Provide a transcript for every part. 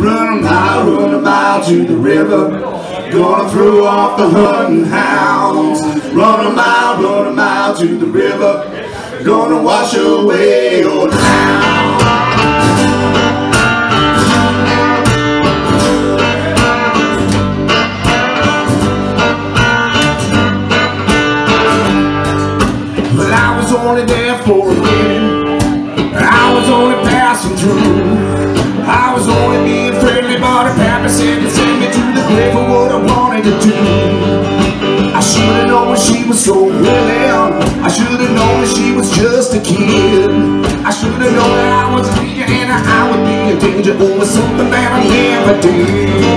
Run a mile to the river. Gonna throw off the hunting hounds. Run a mile to the river. Gonna wash away old town. But I was only there for a minute. I was only passing through. I was only being friendly, but her pappy said to send me to the cliff for what I wanted to do. I should have known she was so willing. I should have known that she was just a kid. I should have known that I was a leader and I would be a danger over something that I never did.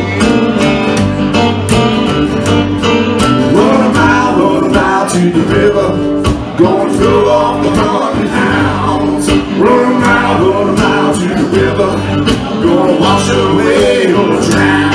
Run a mile to the river. Gonna throw off the hunting hounds. Run a mile to the river. Gonna wash away or drown.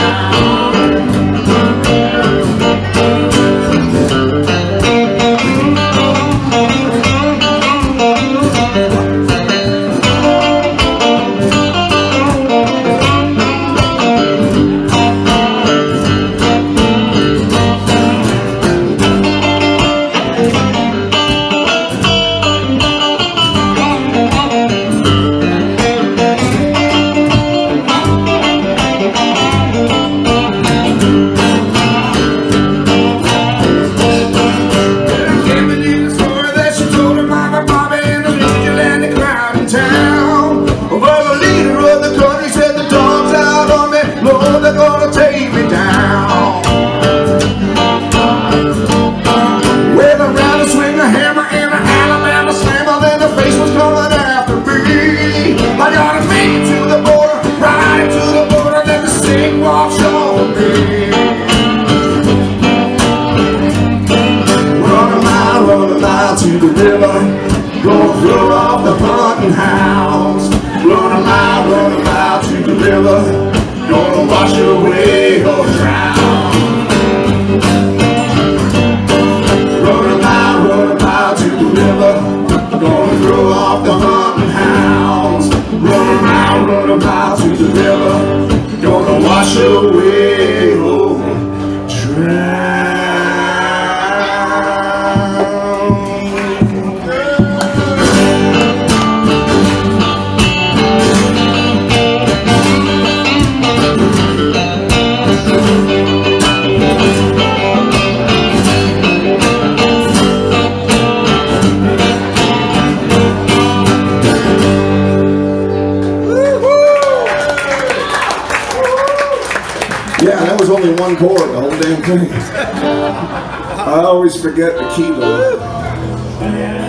To the river, gonna throw off the hunting hounds. Run a mile to the river, gonna wash away or drown. Run a mile to the river, gonna throw off the hunting hounds. Run a mile to the river, gonna wash away or drown. Yeah, that was only one chord, the whole damn thing. I always forget the key though.